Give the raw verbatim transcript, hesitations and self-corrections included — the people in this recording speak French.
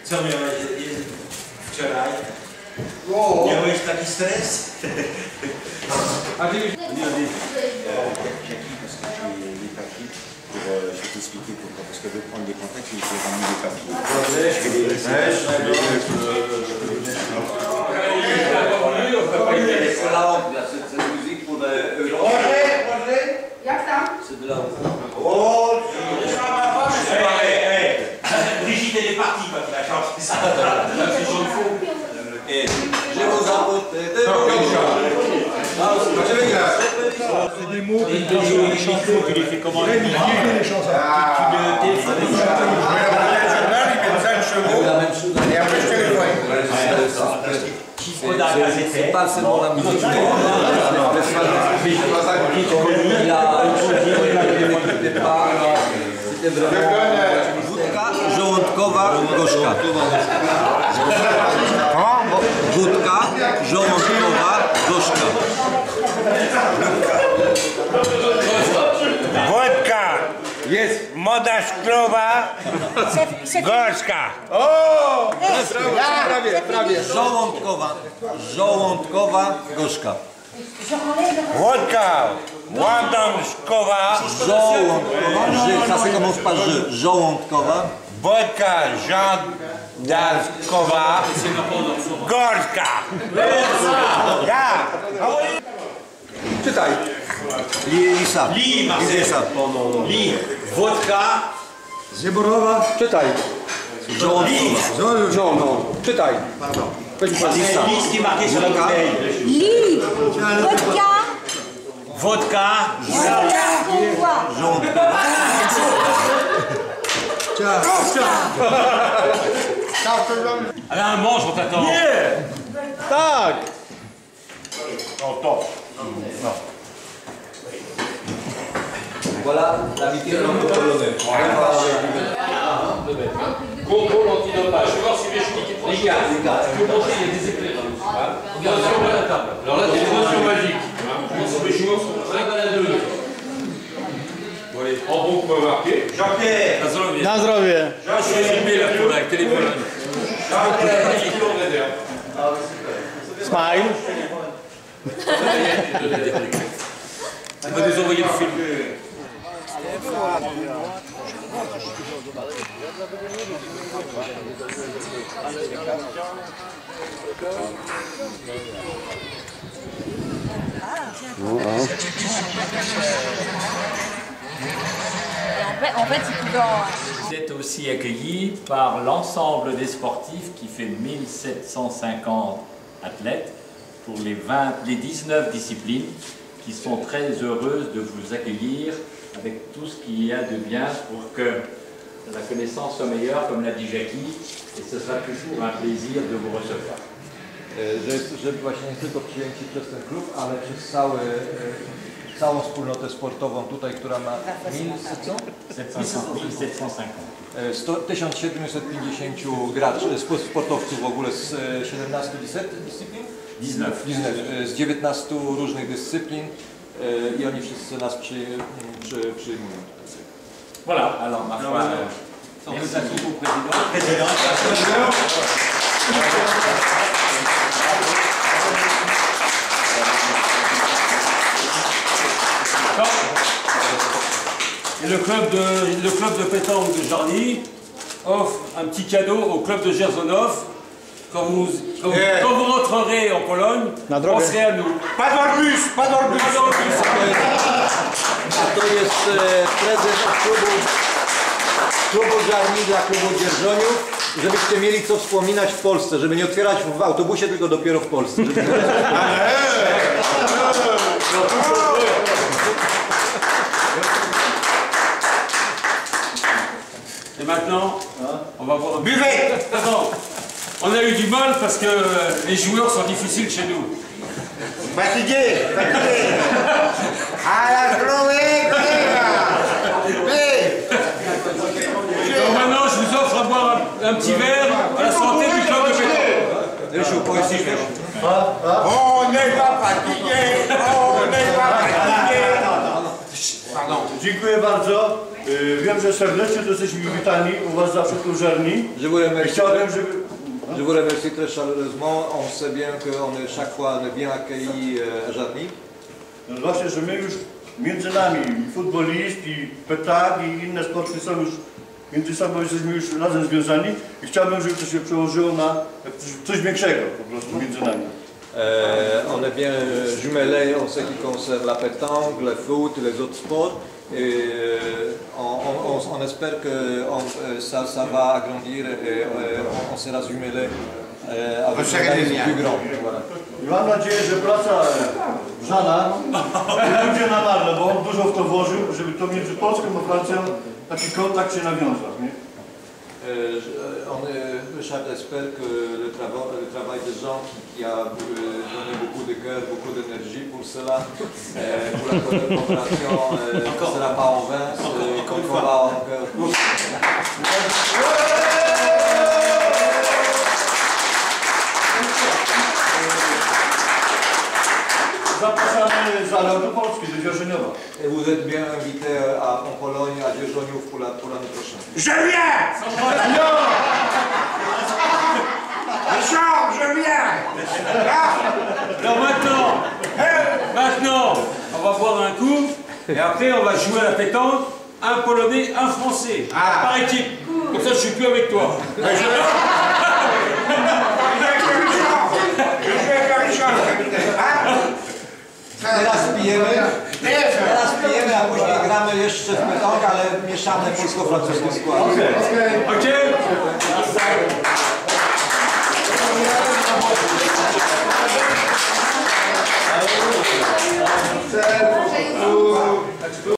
Co miałeś wczoraj? Miałeś taki stres? A ty... Pour euh, je peux expliquer pourquoi. Parce que de prendre des contacts, il faut ramener des papiers. Je fais des messages. C'est la honte, là, cette, cette musique pour le... Roger, Roger. Jak tam? C'est de la honte. Oh, Brigitte, elle est partie quand il a chanté ça. Et je vous apporte des C'est des mots qui les chansons, tu les fais comment? Tu les chansons. Tu le téléphones. La même chose. et après je téléphone. C'est pas seulement la musique. Il a un départ. C'était vraiment... Wódka żołądkowa gorzka. Wódka żołądkowa gorzka. Wodka. Jest. Moda szklowa. Gorzka. O! Prawie, prawie. Żołądkowa. Żołądkowa gorzka. Wodka. Ładomszkowa. Żołądkowa. Ży, ça se commence par ży. Żołądkowa. Wodka żądkowa. Gorzka. Ja. Czytaj. Lisa. Li, Marcel. Lisa. Li, vodka. Zyborowa. Czytaj. Żołądkowa. No, no. Czytaj. Lisa. Li, ce qui est marqué sur la bouteille. Li, vodka, Vodka. Żołądkowa. Alain, mange, on t'attend. Tak. Voilà la vitesse de polonais. Contrôle antidopage. Je vais voir si mes cheveux qui Les gars, les gars. Je peux montrer, il y a des éclairages. Regarde sur la table. Alors là, c'est des notions magiques. Je pense que mes cheveux sont cinq à la deux. Bon, allez, en bon coup marqué. Jean-Pierre. Na zdrowie. Je suis filmé là pour la télé Pologne. Smile. On va nous envoyer le film. En fait, il pouvait en... Vous êtes aussi accueillis par l'ensemble des sportifs qui fait mille sept cent cinquante athlètes pour les, vingt, les dix-neuf disciplines qui sont très heureuses de vous accueillir avec tout ce qu'il y a de bien pour que la connaissance soit meilleure, comme l'a dit Jackie, et ce sera toujours un plaisir de vous recevoir. Że, jest, że właśnie nie tylko przyjęci przez ten klub, ale przez cały, całą wspólnotę sportową tutaj, która ma tysiąc siedemset pięćdziesiąt graczy, sportowców w ogóle z siedemnastu dyscyplin, z dziewiętnastu różnych dyscyplin i oni wszyscy nas przy, przy, przyjmują. Voilà, alors ma foi, euh, merci beaucoup, Président. Président. Et le club de, le club de pétanque de Jarny offre un petit cadeau au club de Jerzonów. Quand vous, quand, vous, quand vous rentrerez en Pologne, penserez à nous. Pas d'orbus, pas d'orbus. A to jest prezent od klubu, klubu Jarny dla klubu Dzierżoniów, żebyście mieli co wspominać w Polsce, żeby nie otwierać w autobusie, tylko dopiero w Polsce. Et maintenant, on va voir. Buvez. Attends, on a eu du mal parce que les joueurs sont difficiles chez nous. Fatigué, fatigué. À la journée, Donc maintenant, je vous offre à boire un, un petit verre à la santé du club de pétanque. On n'est pas fatigué, on n'est pas fatigué. Dziękuję bardzo. Y, Wiem, że serdecznie to jesteśmy witani u was zawsze w Żerni. Je vous I remercie. chciałbym, żeby... Je vous remercie très chaleureusement. On sait bien qu'on est chaque fois on est bien accueillis euh, à Jarny. No właśnie, że my już między nami, i futbolist, i petak, i inne sporty są już, między sobą jesteśmy już razem związani i chciałbym, żeby to się przełożyło na coś, coś większego po prostu między nami. Euh, on est bien euh, jumelés en ce qui concerne la pétanque, le foot, les autres sports. Et euh, on, on, on espère que on, euh, ça, ça va agrandir et euh, on, on sera jumelés euh, avec un pays plus grand. Voilà. I mam nadzieję, że praca Żana nie będzie na marne, bo on dużo w to włożył, żeby to między Polską a Francją taki kontakt się nawiązał. Nie? Euh, je- on est, Richard espère que le travail, le travail des gens qui, qui a euh, donné beaucoup de cœur, beaucoup d'énergie pour cela, euh, pour la coopération, euh, ne sera pas en vain, c'est qu'on va encore. Zapraszamy za rok do Polski, do Dzierżoniowa. Et vous êtes bien invités à, en Pologne, à Dzierżoniów pour la- pour l'année prochaine. Je viens! Richard, je viens! Alors maintenant, maintenant, on va boire un coup et après on va jouer à la pétanque, un Polonais, un Français, par équipe. Comme ça je suis plus avec toi. Je viens avec Richard! Teraz pijemy, teraz pijemy, a później gramy jeszcze w petanque, ale mieszane polsko-francuskie składy. Ok. Serce,